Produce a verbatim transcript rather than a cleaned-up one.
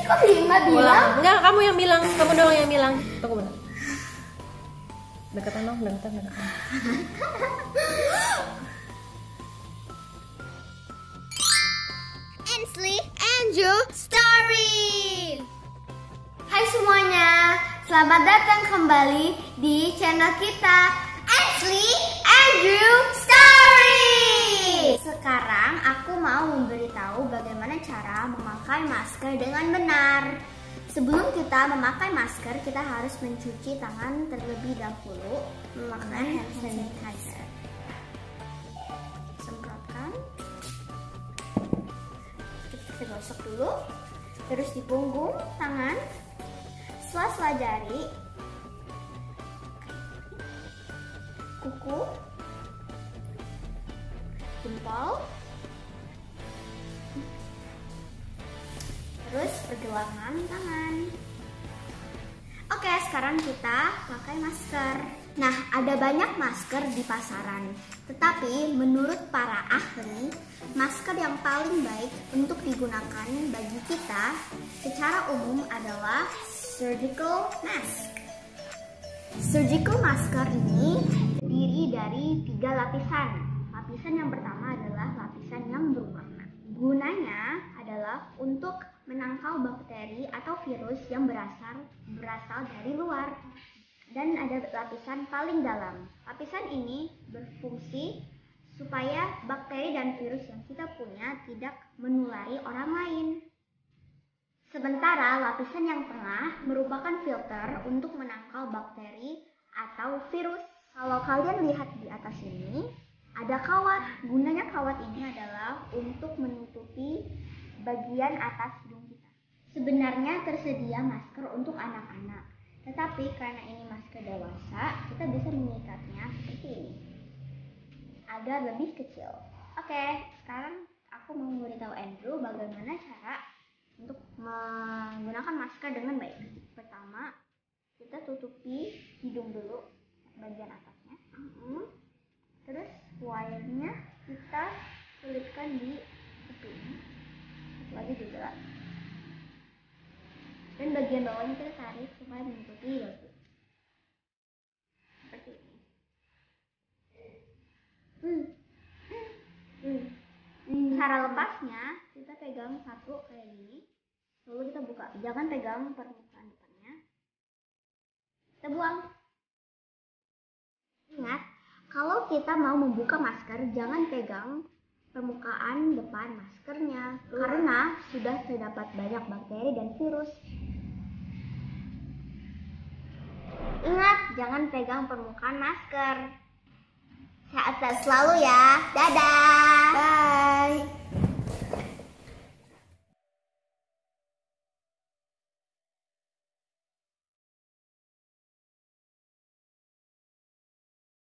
Kok Bima bilang? Enggak, kamu yang bilang, kamu doang yang bilang. Tunggu bentar. Deketan dong, deketan, deketan. Ainsley Andrew Story. Hai semuanya, selamat datang kembali di channel kita Ainsley Andrew Story. Sekarang aku mau memberitahu bagaimana cara memakai masker dengan benar. Sebelum kita memakai masker, kita harus mencuci tangan terlebih dahulu memakai hand sanitizer. Semprotkan. Kita gosok dulu. Terus di punggung tangan, sela-sela jari, kuku, jempol, terus pergelangan tangan. Oke, sekarang kita pakai masker. Nah, ada banyak masker di pasaran. Tetapi menurut para ahli, masker yang paling baik untuk digunakan bagi kita secara umum adalah surgical mask. Surgical masker ini terdiri dari tiga lapisan. Lapisan yang pertama adalah lapisan yang berwarna. Gunanya adalah untuk menangkal bakteri atau virus yang berasal berasal dari luar. Dan ada lapisan paling dalam. Lapisan ini berfungsi supaya bakteri dan virus yang kita punya tidak menulari orang lain. Sementara lapisan yang tengah merupakan filter untuk menangkal bakteri atau virus. Kalau kalian lihat di atas ini, ada kawat. Gunanya kawat ini adalah untuk menutupi bagian atas hidung kita. Sebenarnya tersedia masker untuk anak-anak. Tetapi karena ini masker dewasa, kita bisa mengikatnya seperti ini, agar lebih kecil. Oke, sekarang aku mau memberitahu Andrew bagaimana cara untuk menggunakan masker dengan baik. Pertama, kita tutupi hidung dulu, bagian atasnya. Terus wire-nya kita selipkan di kuping. Satu lagi juga. Dan bagian bawahnya kita tarik supaya menutupi bagian. Seperti ini. Hmm. Hmm. Hmm. Cara lepasnya, kita pegang satu kayak gini. Lalu kita buka. Jangan pegang permukaan depannya. Kita buang. Ingat, kalau kita mau membuka masker, jangan pegang permukaan depan maskernya. Karena sudah terdapat banyak bakteri dan virus. Ingat, jangan pegang permukaan masker. Sehat selalu ya. Dadah.